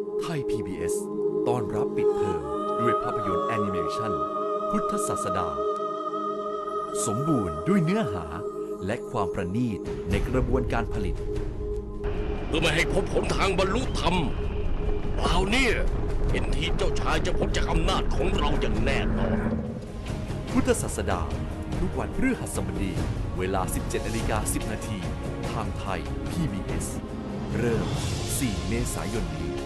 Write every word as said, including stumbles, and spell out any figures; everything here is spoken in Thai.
ไทย พี บี เอส ตอนรับปิดเทอมด้วยภาพยนตร์แอนิเมชันพุทธศาสดาสมบูรณ์ด้วยเนื้อหาและความประณีตในกระบวนการผลิตเพื่อไม่ให้พบผลทางบรรลุธรรมเปล่าเนี่ยเห็นทีเจ้าชายจะพ้นจากอำนาจของเราอย่างแน่นอนพุทธศาสดาทุกวันพฤหัสบดีเวลา สิบเจ็ดนาฬิกาสิบนาทีทางไทย พี บี เอส เริ่ม สี่ เมษายนนี้